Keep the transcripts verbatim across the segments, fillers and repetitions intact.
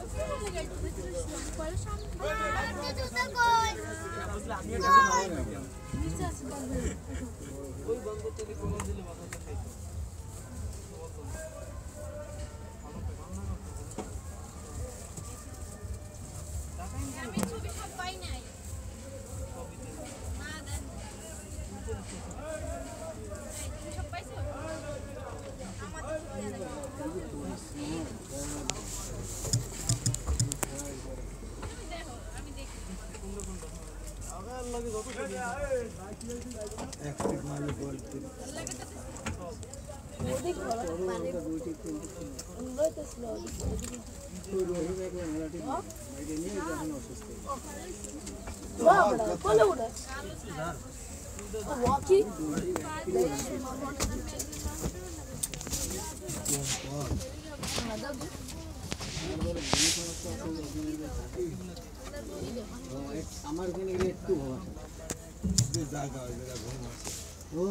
আমার এখানে একটু ভাবা জায়গা হয় যেটা ঘুম আছে ঘুম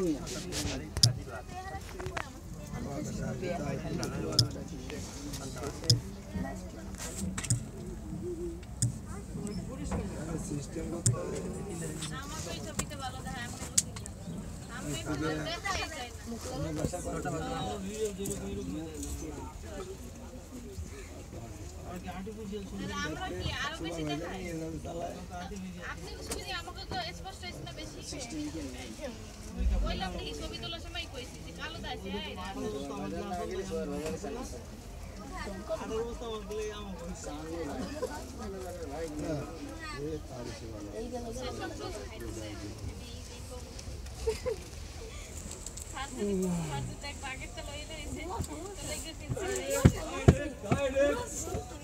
সিস্টেম করতে আমার ওই ছবিতে ভালো দেখা আমি আমি দেখাই যায় না ভাষা করতে ভালো আমরা কি আরো বেশি দেখাই আপনি শুনি আমাকে তো স্পষ্ট ইসনা বেশি বললাম কি ছবি তোলার সময় কইছি যে কালো দাসে এই আরো অবস্থা বললে আমাকে সামনে ভাই এই তারিখ ভালো এই গেল সাথে সাথে এক প্যাকেট চলো এনে এসে চলে গেছে